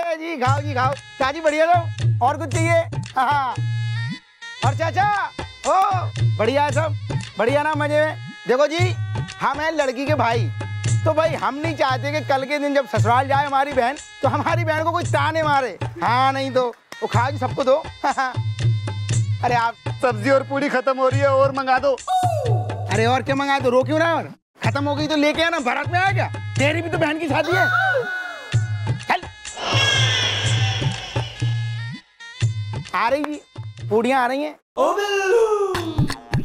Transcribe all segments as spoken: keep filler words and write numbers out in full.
अरे जी खाओ जी खाओ, चाची बढ़िया रहो, और कुछ चाहिए? हाँ और चाचा ओ बढ़िया है सब, बढ़िया ना मजे में। देखो जी हम हैं लड़की के भाई, तो भाई हम नहीं चाहते कि कल के दिन जब ससुराल जाए हमारी बहन तो हमारी बहन को कोई ताने मारे। हाँ नहीं तो वो खाओ जी, सबको दो। अरे आप सब्जी और पूरी खत्म हो रही है, और मंगा दो। अरे और क्या मंगा दो, रोक्यों ना, और खत्म हो गई तो लेके आना, भारत में आया क्या? तेरी भी तो बहन की शादी है। चल आ रही जी, पूड़ियां आ रही हैं। ओ बिल्लू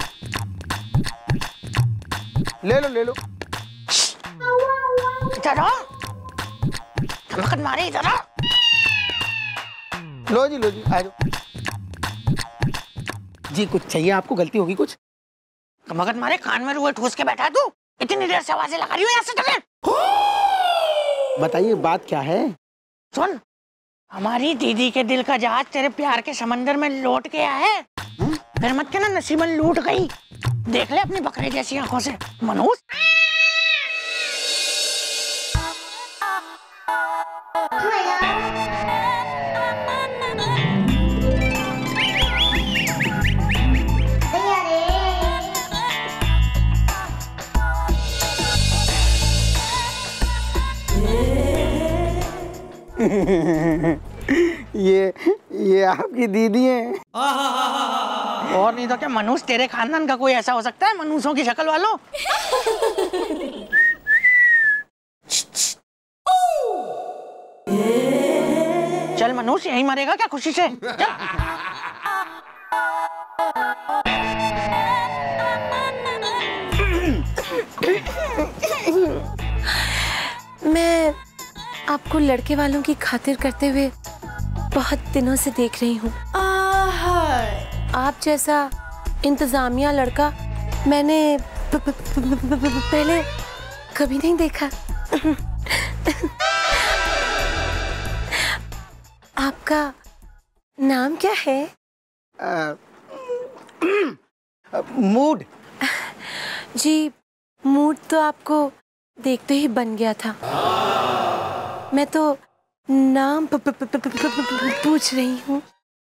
ले लो ले लो। इधर आ, मत मारे, इधर आ। लो जी लो जी, आ जाओ जी। कुछ चाहिए आपको? गलती होगी कुछ? मगन मारे, कान में रुए ठूस के बैठा तू, इतनी देर से आवाजें लगा रही हूँ यहाँ से चले। बताइए बात क्या है? सुन, हमारी दीदी के दिल का जहाज तेरे प्यार के समंदर में लौट के आया है। हुँ? फिर मत कहना नसीबन लूट गई। देख ले अपनी बकरे जैसी आंखों से मनोज। ये ये आपकी दीदी है? और नहीं तो क्या मनुष्य तेरे खानदान का कोई ऐसा हो सकता है मनुष्यों की शक्ल वालों? चल मनुष्य यहीं मरेगा क्या खुशी से? चल। मैं आपको लड़के वालों की खातिर करते हुए बहुत दिनों से देख रही हूँ। आप जैसा इंतजामिया लड़का मैंने प, प, प, प, प, प, पहले कभी नहीं देखा। आपका नाम क्या है? मूड। जी मूड तो आपको देखते ही बन गया था। मैं तो नाम प, प, प, प, प, प, पूछ रही हूँ।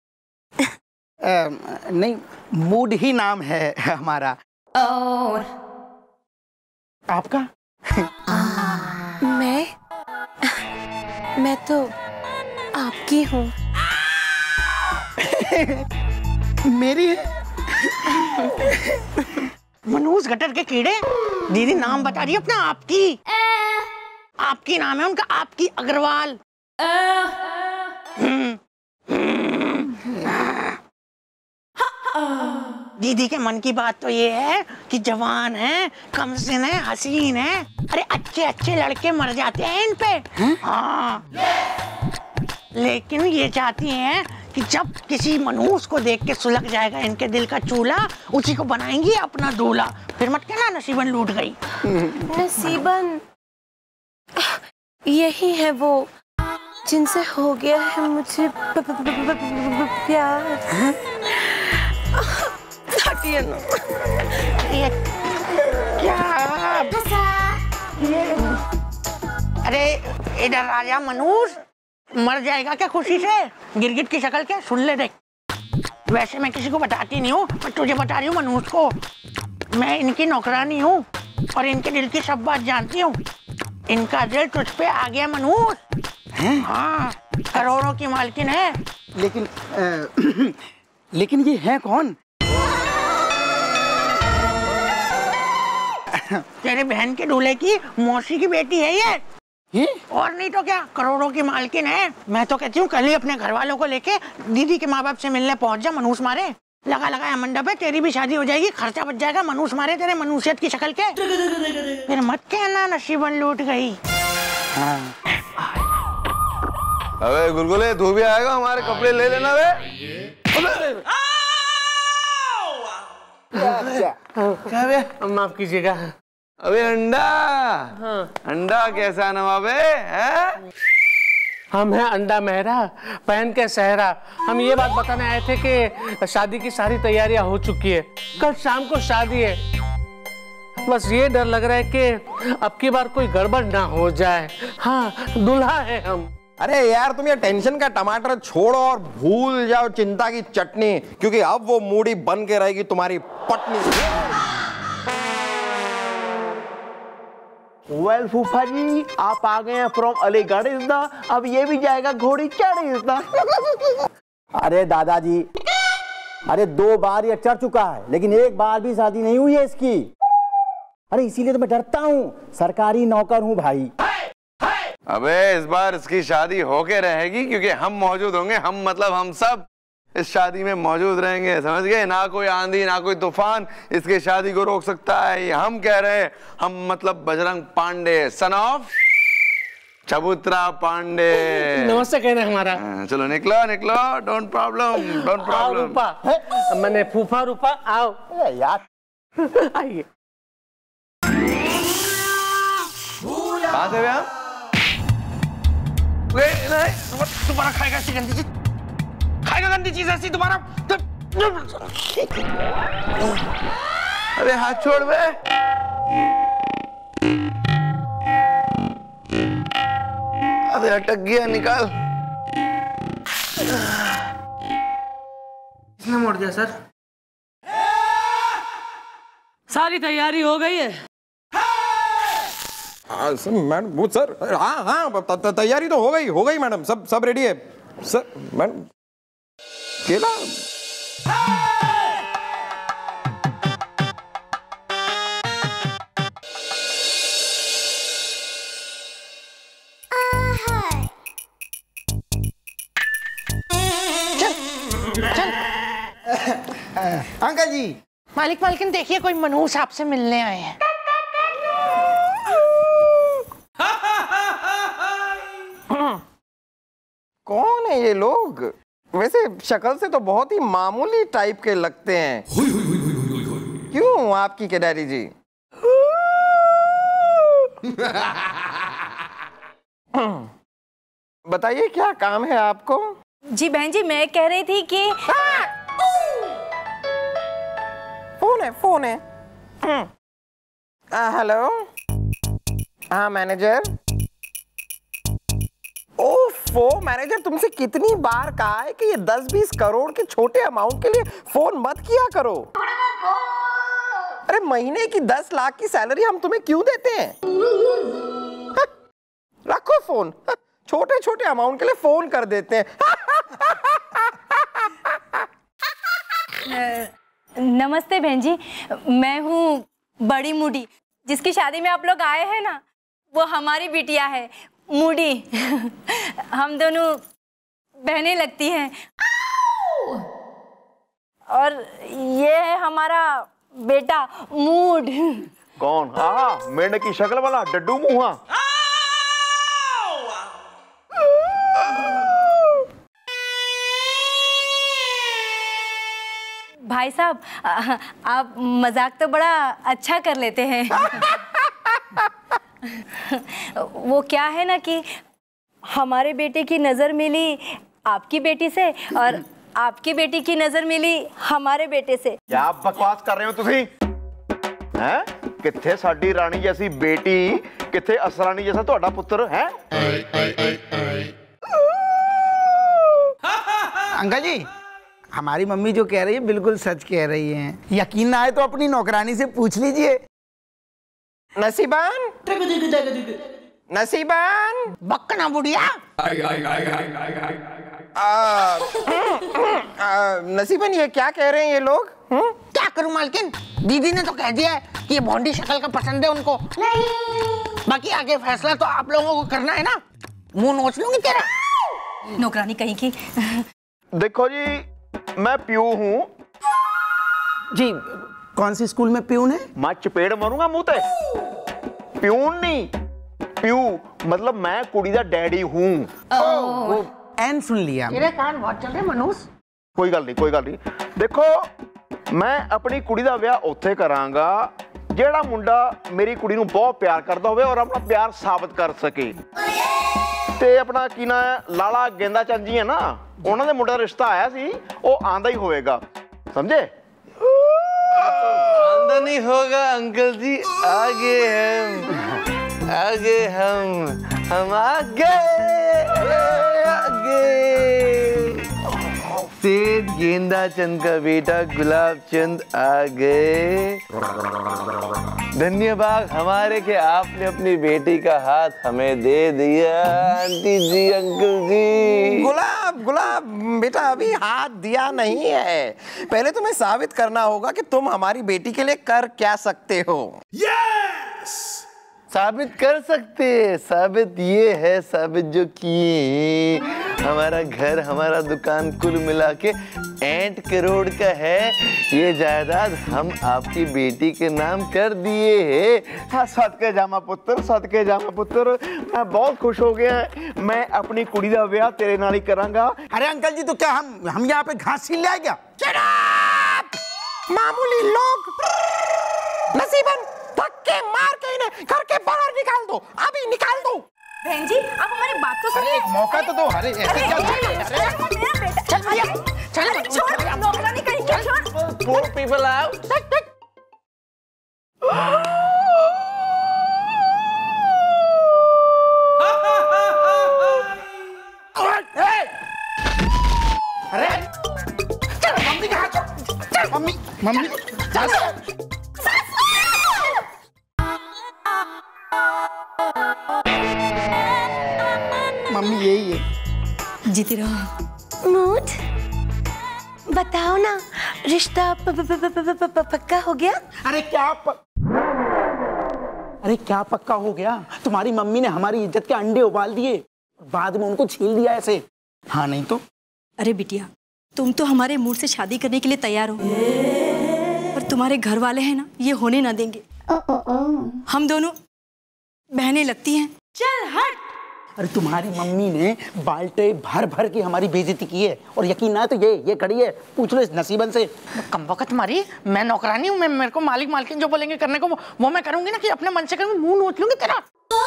नहीं, मूड ही नाम है हमारा। और आपका? मैं मैं तो आपकी हूँ। मेरी है? मनोज गटर के कीड़े, दीदी नाम बता रही है अपना। आपकी आपकी नाम है उनका, आपकी अग्रवाल। दीदी के मन की बात तो ये है कि जवान है, कमसिन है, हसीन है। अरे अच्छे अच्छे लड़के मर जाते हैं इन पे। हाँ लेकिन ये चाहती हैं कि जब किसी मनुष्य को देख के सुलग जाएगा इनके दिल का चूल्हा, उसी को बनाएंगी अपना दूल्हा। फिर मत कहना नसीबन लूट गई। नसीबन यही है वो जिनसे हो गया है मुझे प्यार। ये क्या? अरे इधर राजा मनुष्य मर जाएगा क्या खुशी से? गिरगिट की शक्ल के सुन ले देख। वैसे मैं किसी को बताती नहीं हूँ, पर तुझे बता रही हूँ मनुष्य को। मैं इनकी नौकरानी हूँ और इनके दिल की सब बात जानती हूँ। इनका दिल तुझ पे आ गया मनुष्य। हाँ करोड़ों की मालकिन है। लेकिन आ, लेकिन ये है कौन? तेरे बहन के दूल्हे की मौसी की बेटी है ये। ये? और नहीं तो क्या, करोड़ों की मालकिन है। मैं तो कहती हूँ कल ही अपने घर वालों को लेके दीदी के माँ बाप से मिलने पहुंच जा। मनूस मारे लगा लगाया मंडप है, तेरी भी शादी हो जाएगी, खर्चा बच जाएगा। मनूस मारे तेरे मनुष्यत की शक्ल के। फिर मत कहना नसीबन लूट गई। हाँ। अबे गुलगुले तू भी आएगा, हमारे कपड़े ले लेना बे। क्या बे? माफ कीजिएगा। अबे अंडा। हाँ। अंडा कैसा नवाबे है? हम हैं अंडा मेहरा, पहन के सहरा। हम ये बात बताने आए थे कि शादी की सारी तैयारियां हो चुकी है, कल शाम को शादी है। बस ये डर लग रहा है कि अब की बार कोई गड़बड़ ना हो जाए। हाँ दूल्हा है हम। अरे यार तुम ये टेंशन का टमाटर छोड़ो और भूल जाओ चिंता की चटनी, क्योंकि अब वो मूडी बन के रहेगी तुम्हारी पत्नी। वेल फूफा जी, आप आ गए हैं फ्रॉम अलीगढ़ इज़दा, अब ये भी जाएगा घोड़ी चढ़ इज़दा। अरे दादाजी, अरे दो बार ये चढ़ चुका है, लेकिन एक बार भी शादी नहीं हुई है इसकी। अरे इसीलिए तो मैं डरता हूँ, सरकारी नौकर हूँ भाई। अबे इस बार इसकी शादी होके रहेगी, क्योंकि हम मौजूद होंगे। हम मतलब हम सब इस शादी में मौजूद रहेंगे, समझ गए? ना कोई आंधी ना कोई तूफान इसकी शादी को रोक सकता है। ये हम कह रहे हैं, हम मतलब बजरंग पांडे, सन ऑफ चबूतरा पांडे। नमस्ते कहना हमारा। चलो निकलो निकलो, don't problem don't problem. Rupa मैंने फूफा रूपा आओ यार आइए। कहाँ से भैया? तुम्हारा खाएगा ऐसी गंदी चीज, खाएगा गंदी चीज ऐसी तुम्हारा। अरे हाथ छोड़ बे। अबे अटक गया, निकाल। इसने मोड़ दिया सर। सारी तैयारी हो गई है? हाँ सर, मैडम वो सर, हाँ हाँ तैयारी तो हो गई हो गई मैडम, सब सब रेडी है सर। मैडम केला अंकल जी। मालिक मालकिन देखिए, कोई मनहूस आपसे मिलने आए हैं। कौन है ये लोग? वैसे शक्ल से तो बहुत ही मामूली टाइप के लगते हैं। क्यों आपकी के डैडी जी? बताइए क्या काम है आपको? जी बहन जी, मैं कह रही थी कि फोन है फोन है। हेलो, हाँ मैनेजर। ओफो मैनेजर, तुमसे कितनी बार कहा है कि ये दस बीस करोड़ के छोटे अमाउंट के लिए फोन मत किया करो। अरे महीने की दस लाख की सैलरी हम तुम्हें क्यों देते हैं? रखो फोन, छोटे छोटे अमाउंट के लिए फोन कर देते हैं। नमस्ते बहन जी, मैं हूँ बड़ी मूडी, जिसकी शादी में आप लोग आए हैं ना, वो हमारी बिटिया है मूडी। हम दोनों बहनें लगती हैं। और ये है हमारा बेटा मूड। कौन? हाँ, मेंढक की शक्ल वाला डड्डू मुंहा। भाई साहब, आप मजाक तो बड़ा अच्छा कर लेते हैं। वो क्या है ना कि हमारे बेटे की नजर मिली आपकी बेटी से, और आपकी बेटी की नजर मिली हमारे बेटे से। क्या बकवास कर रहे हो तुसी? हैं? किथे साडी रानी जैसी बेटी, किथे असरानी जैसा ਤੁਹਾਡਾ पुत्र है? अंकल जी, हमारी मम्मी जो कह रही है बिल्कुल सच कह रही है। यकीन ना आए तो अपनी नौकरानी से पूछ लीजिए। नसीबान, नसीबान, बकना बुढ़िया। नसीबन, ये क्या कह रहे हैं ये लोग? हुँ? क्या करूं मालकिन, दीदी ने तो कह दिया है कि ये भोंडी शक्ल का पसंद है उनको। बाकी आगे फैसला तो आप लोगों को करना है ना। मुंह नोच लूंगी तेरा। नौकरानी कहीं की। देखो जी, मैं प्यू हूँ जी। कौन सी स्कूल में प्यून है? मैं चपेड़ मारूंगा मुंह ते। प्यून नहीं, प्यू मतलब मैं कुड़ी दा डैडी हूँ। एन सुन लिया। तेरे कान बहुत चल रहे मनूस। कोई गल नहीं, कोई गल नहीं। देखो, मैं अपनी कुड़ी दा ब्याह उत्थे करांगा जेड़ा मुंडा मेरी कुड़ी नूं बहुत प्यार करदा होवे और अपना प्यार साबित कर सके। ते अपना की ना लाला गेंदा चंद जी है ना, उन्हां दे मुंडे दा रिश्ता आया सी, वो आंदा ही होएगा, समझे? आंदा नहीं होगा अंकल जी, आगे हम आगे हम हम आ गए आ गए। सेठ गेंदा चंद का बेटा गुलाब चंद आ गए। धन्यवाद हमारे कि आपने अपनी बेटी का हाथ हमें दे दिया। आंटी जी, अंकल जी। गुलाब गुलाब बेटा अभी हाथ दिया नहीं है, पहले तुम्हें साबित करना होगा कि तुम हमारी बेटी के लिए कर क्या सकते हो। यस, साबित कर सकते हैं। साबित ये है, साबित जो किए, हमारा घर हमारा दुकान कुल मिला के आठ करोड़ का है। ये जायदाद हम आपकी बेटी के नाम कर दिए है। हाँ, सदके जामा पुत्र, सदके जामा पुत्र, मैं बहुत खुश हो गया। मैं अपनी कुड़ी का ब्याह तेरे नाल ही करांगा। अरे अंकल जी, तो क्या हम हम यहाँ पे घास छीन ले आए क्या? मामूली लोग नसीबन धक्के मार के इन्हें घर के बाहर निकाल दो, अभी निकाल दो। बहन जी, आप हमारी बात तो सुनिए। एक मौका तो दो। अरे ऐसे क्या? चल भैया, चल छोड़, नौकरानी कहीं क्या छोड़। Poor people out. अरे चल मम्मी कहाँ? चल मम्मी मम्मी चल। मम्मी यही है। जीती रहो। मूड बताओ ना, रिश्ता प, प, प, प, प, प, प, पक्का हो गया? अरे क्या प... अरे क्या पक्का हो गया? तुम्हारी मम्मी ने हमारी इज्जत के अंडे उबाल दिए, बाद में उनको छील दिया ऐसे। हाँ नहीं तो। अरे बिटिया, तुम तो हमारे मूड से शादी करने के लिए तैयार हो, पर तुम्हारे घर वाले हैं ना, ये होने ना देंगे। हम दोनों बहनें लगती हैं। चल हट। अरे तुम्हारी मम्मी ने बाल्टे भर भर के हमारी बेइज्जती की है, और यकीन ना तो ये ये खड़ी है, पूछ लो इस नसीबन से। कम वक्त तुम्हारी, मैं नौकरानी हूँ, मैं मेरे को मालिक मालकिन जो बोलेंगे करने को वो मैं करूंगी ना, कि अपने मन से करूंगी, मुंह नोच लूंगी तेरा।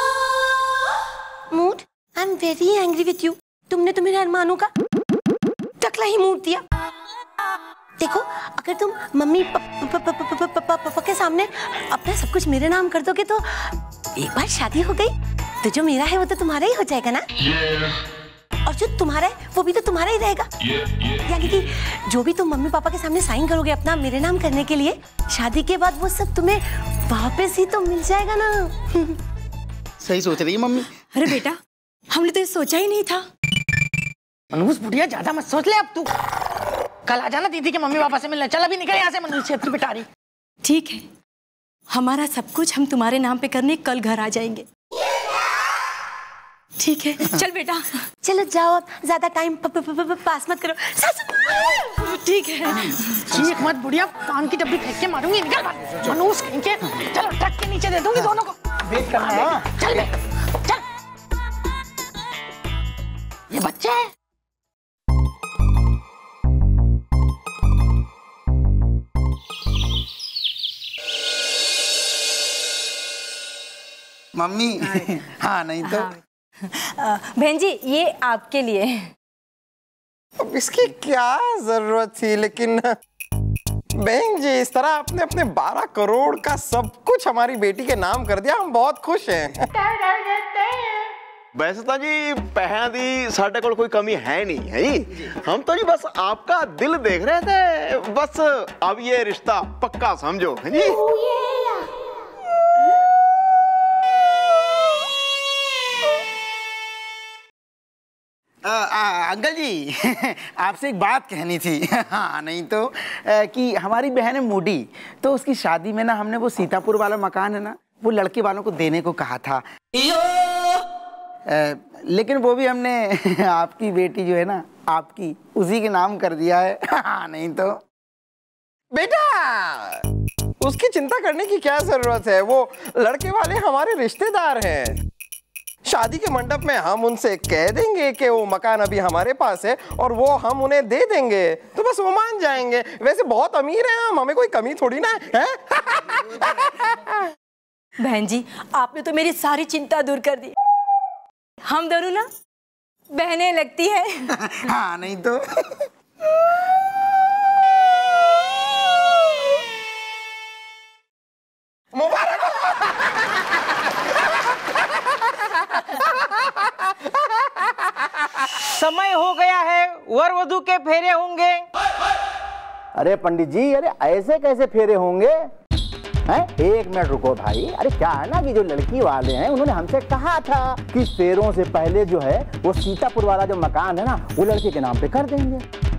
Mood, I am very angry with you. तुमने तो मेरे अरमानों का टकला ही मूड दिया। देखो, अगर तुम मम्मी पापा के सामने अपना सब कुछ मेरे नाम कर दोगे तो एक बार शादी हो गई तो जो मेरा है वो तो तुम्हारा ही हो जाएगा ना। और जो तुम्हारा है वो भी तो तुम्हारा ही रहेगा। यानी कि जो भी तुम मम्मी पापा के सामने साइन करोगे अपना मेरे नाम करने के लिए, शादी के बाद वो सब तुम्हें वापस ही तो मिल जाएगा ना। सही सोच रही है मम्मी। अरे बेटा, हमने तो ये सोचा ही नहीं था। मनूस बुढ़िया, ज्यादा मत सोच ले अब तू। कल आ जाना दीदी के मम्मी पापा से मिलने। चल अभी निकल यहाँ से मनूस, छेत्री पिटारी। ठीक है, हमारा सब कुछ हम तुम्हारे नाम पे करने कल घर आ जाएंगे। ठीक है, चल बेटा। चलो जाओ, अब ज्यादा टाइम पास मत करो। ठीक है। चीख मत बुढ़िया, कान की डब्बी फेंक के मारूंगी। निकल बाहर मनूस कहीं के। चलो ट्रक के नीचे दे दूंगी दोनों को। वेट करना है। चल बे, चल। ये बच्चे हैं। मम्मी हाँ नहीं तो। बहन जी, ये आपके लिए। अब इसकी क्या जरूरत थी, लेकिन बहन जी इस तरह आपने अपने बारह करोड़ का सब कुछ हमारी बेटी के नाम कर दिया, हम बहुत खुश हैं। वैसे तो जी पैसा दी साढ़े को कोई कमी है नहीं है जी, हम तो जी बस आपका दिल देख रहे थे, बस अब ये रिश्ता पक्का समझो है जी। आ, आ, अंकल जी आपसे एक बात कहनी थी। हाँ नहीं तो आ, कि हमारी बहन है मूडी, तो उसकी शादी में ना हमने वो सीतापुर वाला मकान है ना, वो लड़के वालों को देने को कहा था। आ, लेकिन वो भी हमने आपकी बेटी जो है ना, आपकी उसी के नाम कर दिया है। हाँ नहीं तो। बेटा उसकी चिंता करने की क्या जरूरत है, वो लड़के वाले हमारे रिश्तेदार हैं। शादी के मंडप में हम उनसे कह देंगे कि वो मकान अभी हमारे पास है और वो हम उन्हें दे देंगे, तो बस वो मान जाएंगे। वैसे बहुत अमीर हैं हम, हमें कोई कमी थोड़ी ना है। बहन जी, आपने तो मेरी सारी चिंता दूर कर दी। हम दोनों ना बहनें लगती हैं। हाँ नहीं तो। मुबारक समय हो गया है, वर वधू के फेरे होंगे। अरे पंडित जी, अरे ऐसे कैसे फेरे होंगे हैं? एक मिनट रुको भाई। अरे क्या है ना कि जो लड़की वाले हैं उन्होंने हमसे कहा था कि फेरों से पहले जो है वो सीतापुर वाला जो मकान है ना वो लड़के के नाम पे कर देंगे।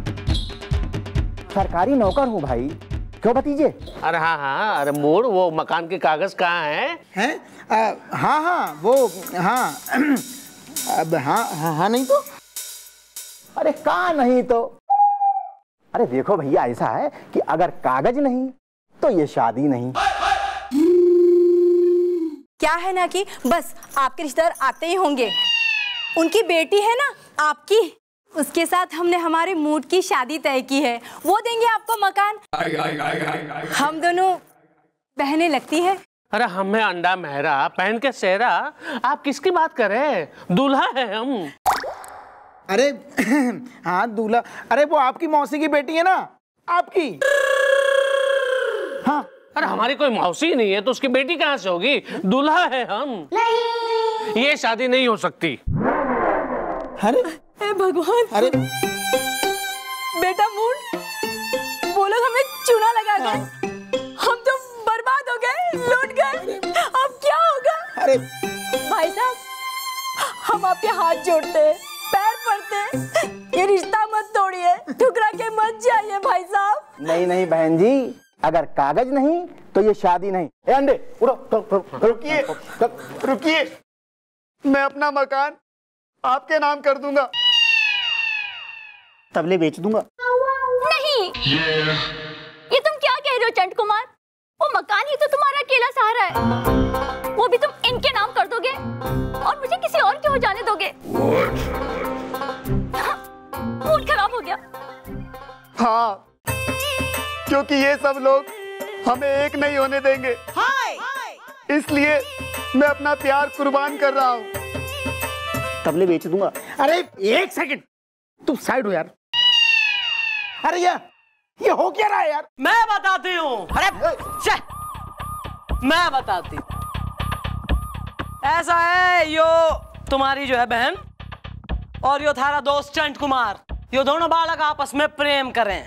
सरकारी नौकर हूँ भाई, क्यों भतीजे? अरे हाँ हाँ, अरे मोड़ वो मकान के कागज कहाँ हैं? हैं? आ, हाँ हाँ वो हाँ अब हाँ हाँ हाँ नहीं तो अरे कहाँ नहीं तो? अरे देखो भैया, ऐसा है कि अगर कागज नहीं तो ये शादी नहीं। क्या है ना कि बस आपके रिश्तेदार आते ही होंगे। उनकी बेटी है ना आपकी, उसके साथ हमने हमारे मूड की शादी तय की है। वो देंगे आपको मकान। हम दोनों बहनें लगती है। अरे हमें अंडा मेहरा पहन के सेहरा, आप किसकी बात कर रहे हैं? दूल्हा है हम। अरे हाँ दूल्हा, अरे वो आपकी मौसी की बेटी है ना, आपकी। हाँ, अरे हमारी कोई मौसी नहीं है तो उसकी बेटी कहाँ से होगी? दूल्हा है हम। नहीं। ये शादी नहीं हो सकती। अरे ए भगवान, अरे बेटा मूड, वो लोग हमें चूना लगा गए। हम तो बर्बाद हो गए, लूट गए। अब क्या होगा? अरे भाई साहब, हम आपके हाथ जोड़ते हैं, पैर पड़ते हैं, ये रिश्ता मत तोड़िए, ठुकरा के मत जाइए भाई साहब। नहीं नहीं बहन जी, अगर कागज नहीं तो ये शादी नहीं। ए अंडे उड़ो। रुकिए रुकिए, मैं अपना मकान आपके नाम कर दूंगा, तबले बेच दूंगा। नहीं, ये तुम क्या कह रहे हो चंट कुमार? वो मकान ही तो तुम्हारा अकेला सहारा है, वो भी तुम इनके नाम कर दोगे और मुझे किसी और के हो जाने दोगे? मूड खराब हो गया। हाँ, क्योंकि ये सब लोग हमें एक नहीं होने देंगे। हाय, इसलिए मैं अपना प्यार कुर्बान कर रहा हूँ। तबले बेच दूंगा। अरे एक सेकंड, तुम साइड हो यार। अरे यार ये हो क्या रहा है यार? मैं बताती हूँ। अरे मैं बताती हूँ। ऐसा है, यो तुम्हारी जो है बहन और यो थारा दोस्त चंट कुमार, यो दोनों बालक आपस में प्रेम करें।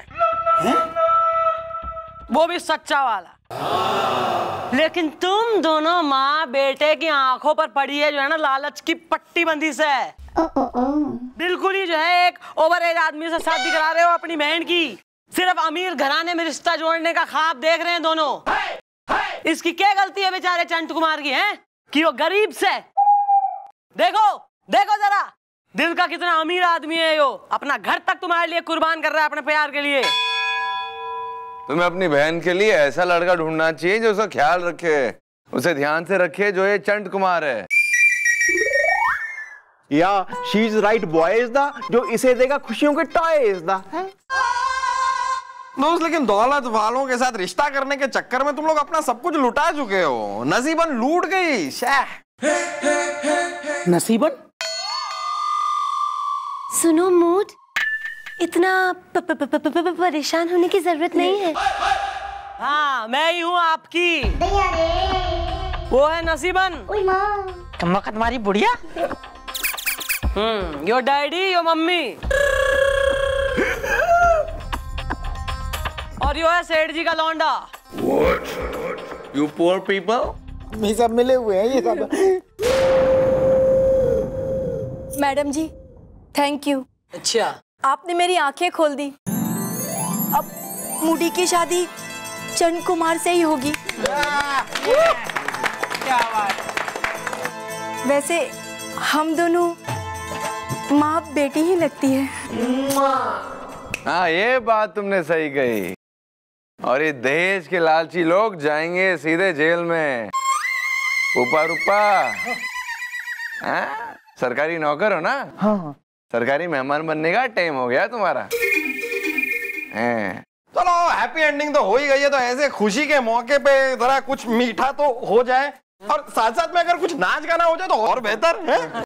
वो भी सच्चा वाला। लेकिन तुम दोनों माँ बेटे की आंखों पर पड़ी है जो है ना लालच की पट्टी बंदी से। बिल्कुल ही जो है एक ओवर एज आदमी से शादी करा रहे हो अपनी बहन की। सिर्फ अमीर घराने में रिश्ता जोड़ने का ख्वाब देख रहे हैं दोनों। इसकी क्या गलती है बेचारे चंट कुमार की है कि वो गरीब से? देखो देखो जरा, दिल का कितना अमीर आदमी है यो, अपना घर तक तुम्हारे लिए कुर्बान कर रहा है अपने प्यार के लिए। तुम्हें अपनी बहन के लिए ऐसा लड़का ढूंढना चाहिए जो उसका ख्याल रखे, उसे ध्यान से रखे, जो ये चंट कुमार है। या she is right boy is the, जो इसे देगा खुशियों के टॉय इज द। दोस्त, लेकिन दौलत वालों के साथ रिश्ता करने के चक्कर में तुम लोग अपना सब कुछ लुटा चुके हो। नसीबन लूट गई। नसीबन? सुनो मूड, इतना प प प प प प परेशान होने की जरूरत नहीं है। हाँ, मैं ही हूँ आपकी। वो है नसीबन। तुम तुम्हारी बुढ़िया। Hmm, your daddy, your mummy. और यो है सेठ जी का लौंडा। You poor people? ये सब मिले हुए हैं ये सब। Madam ji, thank you. अच्छा, आपने मेरी आंखें खोल दी। अब मूडी की शादी चंद कुमार से ही होगी। क्या बात। वैसे हम दोनों माँ बेटी ही लगती है। हाँ, ये बात तुमने सही कही। और ये दहेज के लालची लोग जाएंगे सीधे जेल में। ऊपर ऊपर। हाँ? सरकारी नौकर हो ना? हाँ। सरकारी मेहमान बनने का टाइम हो गया तुम्हारा। चलो, हैप्पी एंडिंग तो हो ही गई है, तो ऐसे खुशी के मौके पे जरा कुछ मीठा तो हो जाए, और साथ साथ में अगर कुछ नाच गाना हो जाए तो और बेहतर है।